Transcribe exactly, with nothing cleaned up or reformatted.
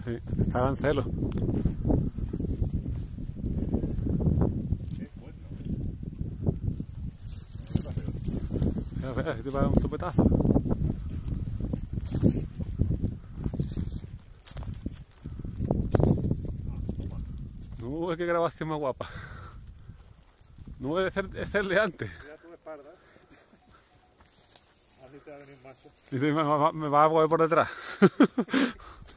Sí, estarán celos. Mira, mira, te va a dar un topetazo. No, qué grabación más guapa. No debe ser, es el de antes. Mira tu espalda. Así te va a venir más. Dice, me, me, me va a mover por detrás.